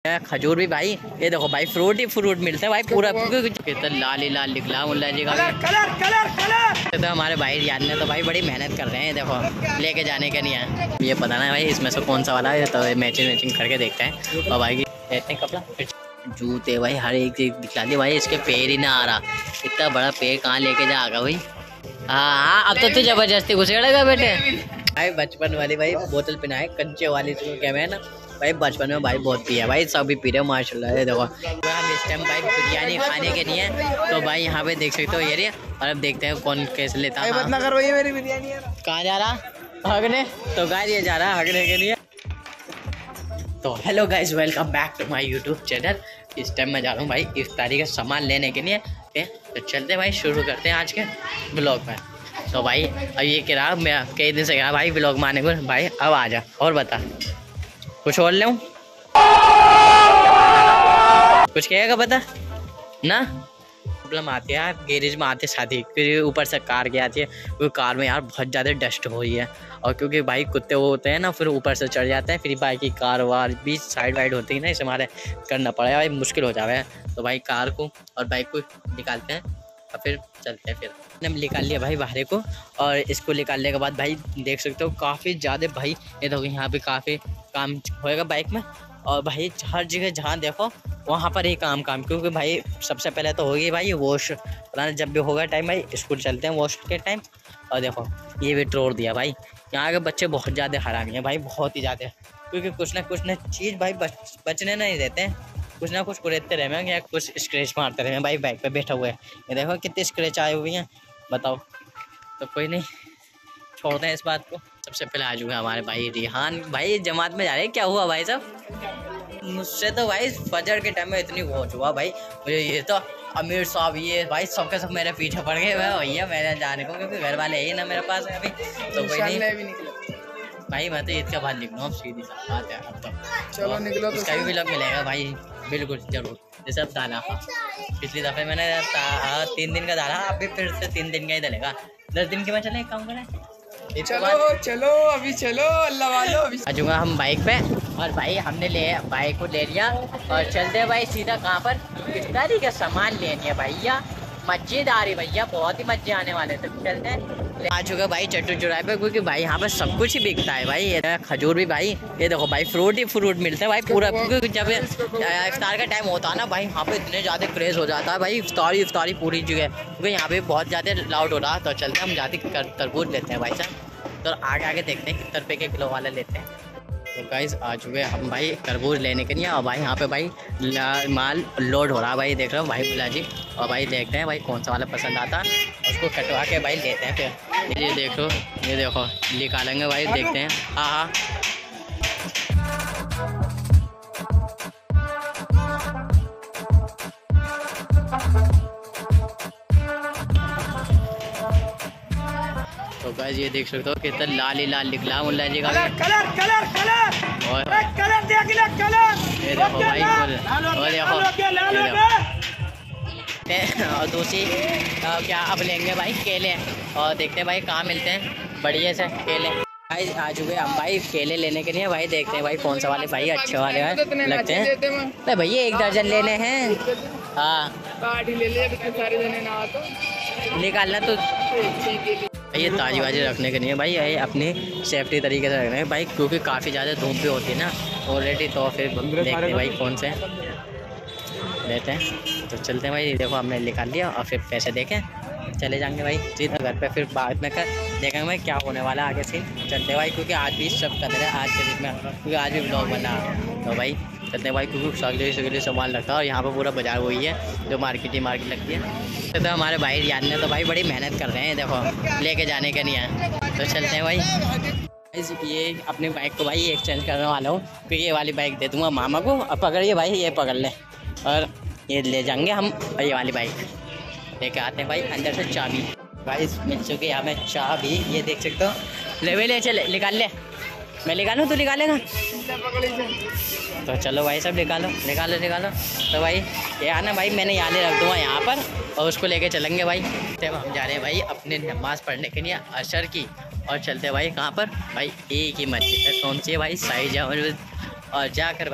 है खजूर भी भाई। ये देखो भाई फ्रूट ही फ्रूट मिलते हैं भाई पूरा लाल ही लाल निकला मुल्ला जी का। तो हमारे भाई याद ने तो भाई बड़ी मेहनत कर रहे हैं, देखो लेके जाने के नहीं है। ये पता ना भाई इसमें से कौन सा वाला है, तो मैचिंग करके देखते हैं। और भाई लेते हैं कपड़ा जूते भाई हर एक चीज दिखला दी भाई। इसके पैर ही ना आ रहा, इतना बड़ा पैर कहाँ लेके जाएगा भाई। हाँ अब तो तू जबरदस्ती घुसेड़ेगा बेटे। भाई बचपन वाली भाई बोतल पिनाए कंचे वाली क्या है ना भाई, बचपन में भाई बहुत पिया भाई, सभी पी रहे माशाल्लाह। देखो हम इस टाइम भाई बिरयानी खाने के लिए तो भाई यहाँ पे देख सकते हो ये रही। और अब देखते हैं कौन कैसे लेता है। मेरी बिरयानी कहाँ जा रहा हगने, तो गाइस ये जा रहा है हगने के लिए। तो hello guys welcome back to my YouTube channel. इस टाइम मैं जा रहा हूँ भाई इफ्तारी का सामान लेने के लिए। तो चलते भाई शुरू करते हैं आज के ब्लॉग में। तो भाई अब ये कह रहा मैं कई दिन से कहा भाई ब्लॉग मारने को, भाई अब आ जा और बता कुछ और ले कुछ कहेगा बता ना। प्रॉब्लम आती है यार गैरेज में आते शादी, फिर ऊपर से कार के आती है, क्योंकि कार में यार बहुत ज़्यादा डस्ट हो रही है। और क्योंकि भाई कुत्ते वो होते हैं ना, फिर ऊपर से चढ़ जाते हैं, फिर बाइक की कार वार बीच साइड वाइड होती है ना, इसे हमारे करना पड़ेगा भाई, मुश्किल हो जाए। तो भाई कार को और बाइक को निकालते हैं और फिर चलते हैं। फिर हमने निकाल लिया भाई बाहर को, और इसको निकालने के बाद भाई देख सकते हो काफ़ी ज़्यादा भाई ये देखो यहाँ पे काफ़ी काम होएगा बाइक में। और भाई हर जगह जहाँ देखो वहाँ पर ही काम क्योंकि भाई सबसे पहले तो होगी भाई वॉश, पता नहीं जब भी होगा टाइम भाई स्कूल चलते हैं वॉश के टाइम। और देखो ये भी तोड़ दिया भाई। यहाँ के बच्चे बहुत ज़्यादा हरामी हैं भाई, बहुत ही ज़्यादा, क्योंकि कुछ ना चीज़ भाई बचने नहीं देते हैं, कुछ ना कुछ कुरेदते रहे या कुछ स्क्रैच मारते रहे भाई बाइक पे बैठे हुए। ये देखो कितने स्क्रैच आए हुए हैं बताओ। तो कोई नहीं छोड़ते हैं इस बात को। सबसे पहले आ चुके हैं हमारे भाई रिहान भाई, जमात में जा रहे हैं। क्या हुआ भाई साहब? मुझसे तो भाई फजर के टाइम में इतनी पहुँच हुआ भाई, मुझे ये तो अमीर साहब ये भाई सबके सब मेरे पीछे पड़ गए भैया मैंने जाने को, क्योंकि घर वाले ही ना मेरे पास है अभी। तो कोई नहीं भाई मैं तो ईद के बाद निकलूँ अब, सीधी सा बात है। अब तो चलो निकलो, इसका भी व्लॉग मिलेगा भाई बिल्कुल जरूर। जैसे अब डाला पिछली दफ़े मैंने 3 दिन का डाला, अभी फिर से 3 दिन का ही डलेगा। 10 दिन के बाद चले एक काम करें, चलो अभी चलो अल्लाह वालो। आ जाऊँगा हम बाइक पे, और भाई हमने बाइक को ले लिया और चलते हैं भाई सीधा कहाँ पर इफ्तारी का सामान लेने है भैया। मस्जिद आ रही भैया, बहुत ही मजे आने वाले, तो चलते हैं। आ चुका भाई चट्टू चौराहे पे, क्योंकि भाई यहाँ पे सब कुछ ही बिकता है भाई। ये खजूर भी भाई, ये देखो भाई फ्रूट ही फ्रूट मिलते हैं भाई पूरा, क्योंकि जब इफ्तार का टाइम होता है ना भाई यहाँ पे इतने ज़्यादा क्रेज़ हो जाता है भाई, इफ्तारी पूरी जगह, क्योंकि यहाँ पे बहुत ज़्यादा लाउड हो रहा है। तो चलते हैं हम जाते तरबूज लेते हैं भाई साहब। तो आगे देखते हैं कितने रुपये के किलो वाला लेते हैं। तो गाइस आ चुके हम भाई तरबूज लेने के लिए, और भाई यहाँ पे भाई माल लोड हो रहा है भाई, देख रहे हो भाई बुला जी। और भाई देखते हैं भाई कौन सा वाला पसंद आता है, उसको कटवा के भाई लेते हैं। फिर ये देखो निकालेंगे भाई, देखते हैं। हाँ तो गाइस ये देख सकते हो कितना लाल ही लाल निकला मुल्ला जी का। कलर ये देखो भाई और दूसरी क्या अब लेंगे भाई केले, और देखते हैं भाई कहाँ मिलते हैं बढ़िया से केले। भाई आ चुके हम भाई केले लेने के लिए भाई, देखते हैं भाई कौन सा वाले भाई अच्छे वाले हैं लगते हैं। तो भैया 1 दर्जन लेने हैं। हाँ निकालना तो ये ताजी वाजी रखने के लिए भाई, ये अपनी सेफ्टी तरीके से रखना है भाई, क्योंकि काफ़ी ज़्यादा धूप भी होती है ना ऑलरेडी। तो फिर देखते हैं भाई कौन से लेते हैं। तो चलते हैं भाई, देखो हमने निकाल लिया और फिर पैसे देके चले जाएंगे भाई सीधा घर पे। फिर बाद में देखेंगे भाई क्या होने वाला आगे से। चलते भाई क्योंकि आज भी सब कर रहे हैं आज के दिन में, क्योंकि आज भी ब्लॉग बना। तो भाई चलते हैं भाई, क्योंकि सगले सामान रखा है, और यहाँ पर पूरा बाजार वही है जो मार्केट लगती है। तो हमारे भाई याद ने तो भाई बड़ी मेहनत कर रहे हैं, देखो लेके जाने के लिए। तो चलते हैं भाई। ये अपनी बाइक को भाई एक्सचेंज करने वाला हूँ, क्योंकि ये वाली बाइक दे दूँगा मामा को। अब पकड़िए भाई, ये पकड़ ले, और ये ले जाएंगे हम ये वाली बाइक लेके आते हैं भाई। अंदर से चाबी भाई मिल चुकी है हमें चाबी, ये देख सकते हो। ले चले निकाल ले, मैं निकालूँ तू निकालेगा? तो चलो भाई सब निकालो। तो भाई ये आना भाई मैंने यहाँ ले रख दूँगा यहाँ पर, और उसको लेके चलेंगे भाई। तब हम जा रहे हैं भाई अपने नमाज़ पढ़ने के लिए असर की, और चलते भाई कहाँ पर भाई एक ही मस्जिद है, कौन सी है भाई साई जाओ, और जाकर भाई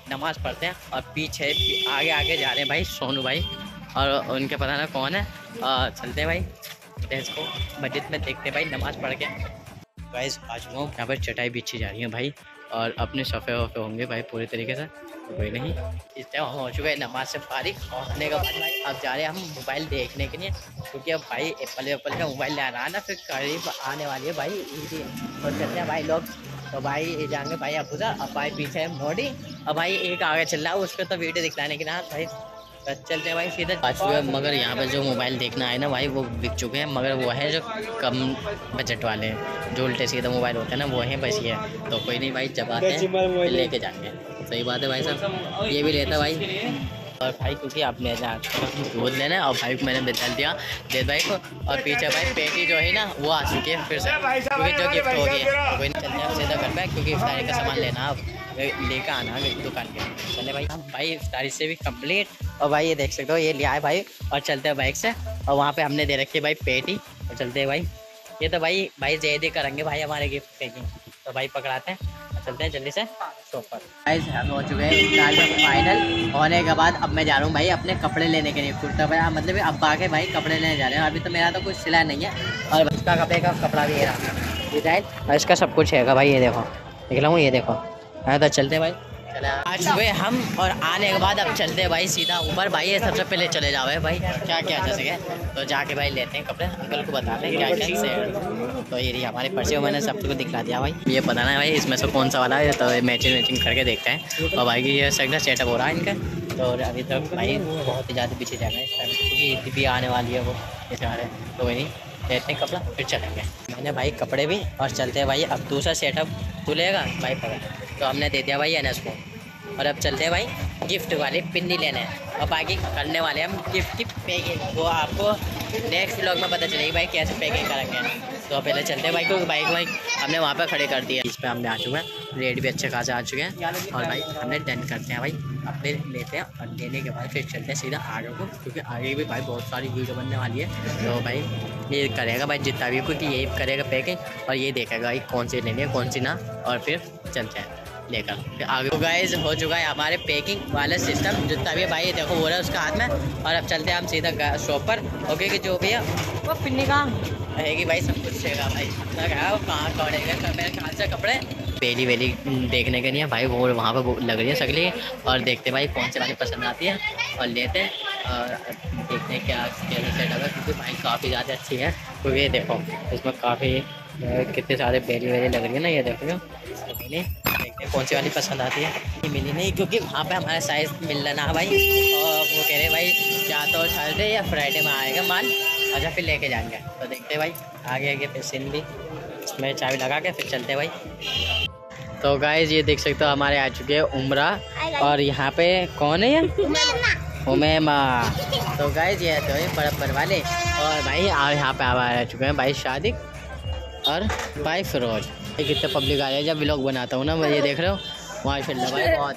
नमाज़ पढ़ते हैं। और पीछे आगे आगे जा रहे हैं भाई सोनू भाई, और उनके पता ना कौन है। चलते हैं भाई इसको मस्जिद में देखते हैं भाई नमाज़ पढ़ के। गाइस आज वो यहाँ पर चटाई बिछी जा रही है भाई, और अपने सफ़े वफ़े होंगे भाई पूरे तरीके से, तो कोई नहीं। इस टाइम हम हो चुके हैं नमाज से फारिग होने के बाद भाई अब जा रहे हैं हम मोबाइल देखने के लिए, क्योंकि अब भाई एप्पल का मोबाइल लेना है ना, फिर करीब आने वाली है भाई ईद। और चलते हैं भाई लोग, तो भाई ये जाएंगे भाई अबू सर, अब भाई पीछे है मोडी, अब भाई एक आगे चल रहा है, उस पर तो वीडियो दिखलाने के ना भाई चलते हैं भाई सीधे आ चुके हैं। मगर यहाँ पे जो मोबाइल देखना है ना भाई वो बिक चुके हैं, मगर वो है जो कम बजट वाले हैं, जो उल्टे सीधे मोबाइल होते हैं ना वो हैं बस ये। तो कोई नहीं भाई जब आते हैं लेके जाएंगे। सही बात है भाई साहब, ये भी लेता भाई। और भाई क्योंकि आपने दूध लेना है, और भाई को मैंने डाल दिया देद भाई को, और पीछे भाई पेटी जो है ना वो आ चुकी है फिर से, क्योंकि जो गिफ्ट हो गई है। तो कोई नहीं चलते हैं सीधा घर पे, क्योंकि इफ्तारी का सामान लेना अब लेकर आना दुकान पे। चले भाई भाई इफ्तारी से भी कंप्लीट, और भाई ये देख सकते हो ये लिया है भाई, और चलते हैं बाइक से। और वहाँ पे हमने दे रखी है भाई पेटी, और चलते हैं भाई। ये तो भाई जैद ही करेंगे भाई हमारे गिफ्ट पैकिंग, तो भाई पकड़ाते हैं, चलते हैं जल्दी से शॉप पर। भाई हम हो चुके हैं इफ्तार फाइनल होने के बाद अब मैं जा रहा हूँ भाई अपने कपड़े लेने के लिए, कुर्ता भाई मतलब अब आके भाई कपड़े लेने जा रहे हैं। अभी तो मेरा तो कुछ सिला नहीं है, और इसका कपड़े का कपड़ा भी है डिजाइन, और इसका सब कुछ है भाई। ये देखो देख ला हूँ, ये देखो हाँ। तो चलते भाई, आ चुके हम, और आने के बाद अब चलते हैं भाई सीधा ऊपर। भाई ये सबसे पहले चले जाओ भाई क्या क्या जा सके, तो जाके भाई लेते हैं कपड़े, अंकल को बताते हैं क्या क्या से। तो ये रही हमारी पर्ची, मैंने सबको दिखला दिया भाई। ये पता ना भाई इसमें से कौन सा वाला है, तो मैचिंग करके देखते हैं। और भाई की ये सगला सेटअप हो रहा है इनका, तो अभी तक भाई बहुत ही ज़्यादा पीछे जाना है इस टाइम, क्योंकि ईद भी आने वाली है वो इस बारे। तो वही नहीं लेते हैं कपड़ा फिर चलेंगे। मैंने भाई कपड़े भी, और चलते हैं भाई। अब दूसरा सेटअप तू लेगा भाई पकड़, तो हमने दे दिया भाई एनएस को। और अब चलते हैं भाई गिफ्ट वाले पिन्नी लेने हैं, और बाकी करने वाले हम गिफ्ट की पैकिंग, वो आपको नेक्स्ट व्लॉग में पता चलेगी भाई कैसे पैकिंग करेंगे। तो पहले चलते हैं भाई, क्योंकि बाइक हमने वहाँ पर खड़े कर दिया। इस पर हमने आ चुके हैं, रेट भी अच्छे खासे आ चुके हैं, और भाई हमने डन करते हैं भाई अपने लेते हैं। और लेने के बाद फिर चलते हैं सीधा आगे को, क्योंकि आगे भी भाई बहुत सारी वीडियो बनने वाली है। तो भाई ये करेगा भाई जितना भी, क्योंकि ये करेगा पैकिंग, और ये देखेगा भाई कौन सी लेनी है कौन सी ना, और फिर चलते हैं लेकर फिर आगे। तो गाइस हो चुका है हमारे पैकिंग वाला सिस्टम, जितना भी भाई देखो हो रहा है उसका हाथ में। और अब चलते हैं हम सीधा शॉप पर। ओके कि जो भी है वो पिन्नी कहाँ रहेगी भाई, सब कुछ रहेगा भाई, कहाँ कपड़ेगा मेरे ख्याल से कपड़े बेली वेली देखने के लिए भाई, वो वहाँ पर लग रही है सगली। और देखते भाई कौन से वाली पसंद आती है और लेते हैं, और देखते हैं क्या कैसे सेटअप है, क्योंकि भाई काफ़ी ज़्यादा अच्छी है। तो ये देखो इसमें काफ़ी कितने सारे बेली वेली लग रही है ना, ये देखो देखते हैं कौन सी वाली पसंद आती है। ये मिली नहीं, क्योंकि वहाँ पे हमारा साइज़ मिल रहा भाई, और वो कह रहे भाई या तो थर्सडे या फ्राइडे में आएगा माल, अच्छा फिर लेके जाएंगे। तो देखते हैं भाई आगे फिर सिन भी इसमें चाबी लगा के फिर चलते हैं भाई। तो गाइस ये देख सकते हो हमारे आ चुके हैं उमरा, और यहाँ पे कौन है ये उमेमा। तो गाइस ये तो है बड़े वाले, और भाई यहाँ पे आ चुके हैं भाई शादिक और भाई फिरोज। कितने पब्लिक आ रही है जब व्लॉग बनाता हूँ ना, मैं ये देख रहे हो माशाल्लाह भाई बहुत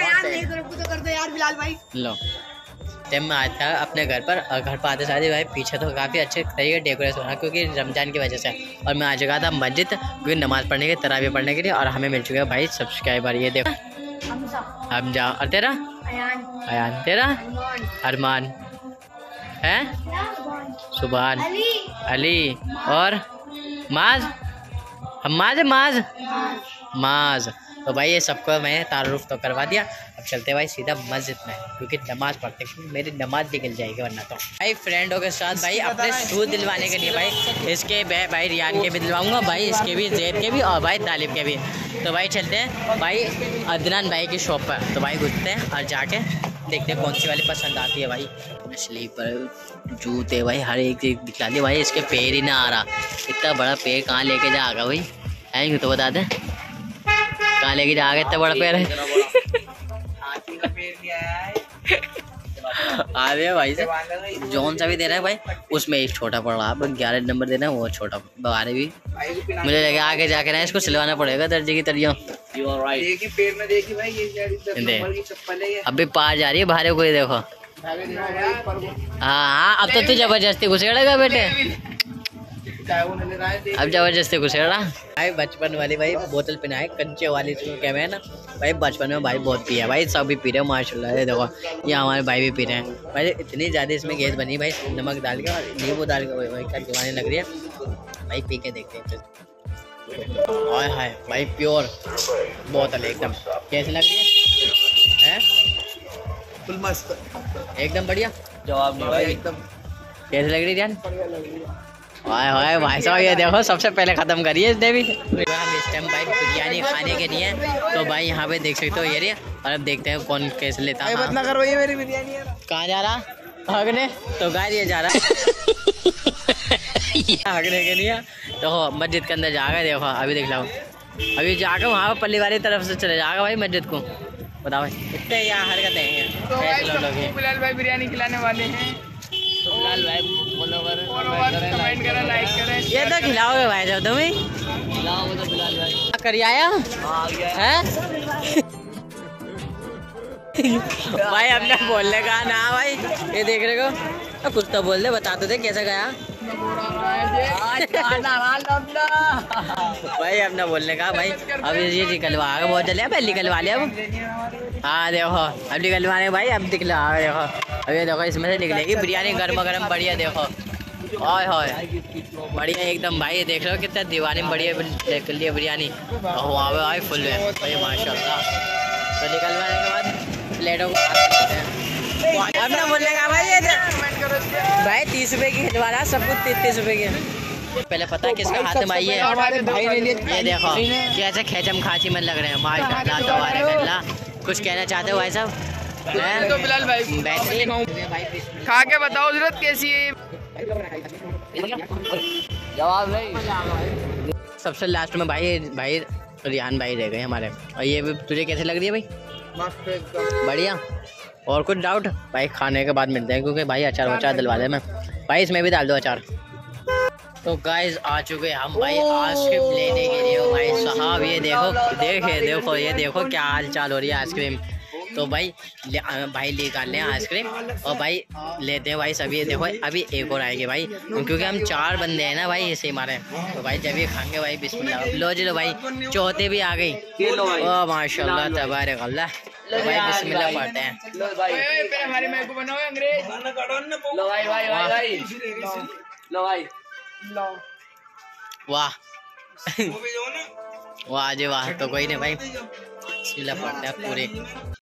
बार लो। जब मैं आया था अपने घर पर, और घर पर आते सारे भाई पीछे तो काफ़ी अच्छे तरीके डेकोरेशन हो, क्योंकि रमज़ान की वजह से। और मैं आ चुका था मस्जिद, क्योंकि नमाज़ पढ़ने के तरावी पढ़ने के लिए, और हमें मिल चुके हैं भाई सब्सक्राइबर। ये देखो हमजा, और तेरा अयान, तेरा अरमान है, सुभान अली, और माज माज। तो भाई ये सबको मैं तारुफ तो करवा दिया। अब चलते भाई सीधा मस्जिद में, क्योंकि नमाज़ पढ़ते, क्योंकि मेरी नमाज निकल जाएगी वरना। तो भाई फ्रेंडों के साथ भाई अपने शूज़ दिलवाने के लिए भाई इसके भाई रियान के भी दिलवाऊंगा भाई, इसके भी जैद के भी, और भाई तालिब के भी। तो भाई चलते हैं भाई अदनान भाई की शॉप पर। तो भाई घुसते हैं और जाके देखते हैं कौन सी वाली पसंद आती है भाई। स्लीपर जूते भाई हर एक चीज़ दिखला दी भाई, इसके पैर ही ना आ रहा, इतना बड़ा पैर कहाँ लेके जाएगा भाई, है तो बता दें कहाँ लेके जाएगा इतना बड़ा पैर है। आ रहे भाई से जौन सा भी दे रहा है भाई, उसमें एक छोटा पड़ रहा है, आप 11 नंबर देना है वो छोटा, बारह भी मुझे लगा आगे जाके ना इसको सिलवाना पड़ेगा दर्जे की तरह। अभी पार जा रही है बाहर को, देखो हाँ अब तो तू जबरदस्ती घुसेड़ेगा बेटे। अब जबरदस्ती घुस रहा भाई। बचपन वाली भाई बोतल पिनाए कंचे वाली, क्या है ना भाई, बचपन में भाई बहुत पिया भाई, सब भी पी रहे हैं माशाल्लाह। ये देखो ये हमारे भाई भी पी रहे हैं भाई। इतनी ज़्यादा इसमें गैस बनी भाई, नमक डाल के और नींबू डाल के भाई क्या दीवानी लग रही है भाई। पी के देखते हैं हाय हाय भाई, प्योर बोतल एकदम। कैसी लग रही है? फुल मस्त, एकदम बढ़िया। जवाब नहीं भाई एकदम। कैसी लग रही जान? हाय हाय भाई साहब, ये देखो सबसे पहले खत्म करिए इसने भी। हम इस टाइम भाई बिरयानी खाने के लिए, तो भाई यहाँ पे देख सकते हो ये रही। और अब देखते हैं कौन कैसे लेता है। मत ना करो ये मेरी बिरयानी है। कहाँ जा रहा भागने? तो गाय ये जा रहा भागने के लिए। तो मस्जिद के अंदर जाएगा, देखो अभी देख लो, अभी जाकर वहाँ पल्ली वाली तरफ से चले जाएगा भाई मस्जिद को। बताओ भाई इतने यहाँ हरकतें हैं। तो भाई बिलाल भाई बिरयानी खिलाने वाले हैं, तो बिलाल भाई कमेंट करें, लाइक करें। ये तो खिलाओगे भाई साहब तुम्हें? खिलाओगे तो बिलाल भाई कर आया है भाई। अपने बोलने का ना भाई, ये देख रहे को कुछ तो बोल दे, बता तो दे कैसा गया भाई अपना बोलने का भाई। अब ये निकलवा बहुत जल्दी भाई, निकलवा लिया अब। हाँ देखो अब निकलवाने भाई, अब दिखला देखो। अब ये देखो इसमें से निकलेगी बिरयानी गर्मा गर्म बढ़िया। देखो हाय हाय बढ़िया एकदम भाई। देख रहे हो कितना दीवानी बढ़िया निकल लिया बिरयानी। वहाँ पे भाई फुल है भाई माशाल्लाह। तो निकलवाने के बाद प्लेटों को अपना बोलने का भाई। ये भाई 30 रुपए की खिलवा रहा, सब कुछ 33 रुपए की। पहले पता है किसका हाथ में आई है? ये देखो कैसे खेचम खाची में लग रहे हैं माशाल्लाह तबारक। कुछ कहना चाहते हो भाई साहब? तो बिलाल भाई बेहतरीन खा के बताओ जरूरत कैसी है। जवाब नहीं। सबसे लास्ट में भाई रियान भाई रह गए हमारे। और ये भी तुझे कैसे लग रही है भाई? मस्त एकदम बढ़िया। और कुछ डाउट भाई? खाने के बाद मिलते हैं, क्योंकि भाई अचार वचार दिलवा दे मैं भाई, इसमें भी डाल दो अचार। तो गाइस आ चुके हम भाई आइसक्रीम लेने के लिए भाई साहब। ये देखो ये देखो क्या हाल चाल हो रही है आइसक्रीम। तो भाई भाई लेकर लें आइसक्रीम और भाई लेते हैं भाई सभी। देखो अभी एक और आएगी भाई, क्योंकि हम 4 बंदे हैं ना भाई इसे हमारे। तो भाई जब ये खाएंगे भाई बिस्मिल्लाह। लो जी लो भाई, चौथे भी आ गई। ओ माशाल्लाह तबारक अल्लाह। तो भाई बिस्मिल्लाह पढ़ते हैं। हमारे मेरे को बनाओ अंग्रेज। लो भाई भाई भाई भाई लो भाई लो। वाह वाह जी वाह। तो कोई नहीं भाई बिस्मिल्लाह पढ़ते हैं पूरे।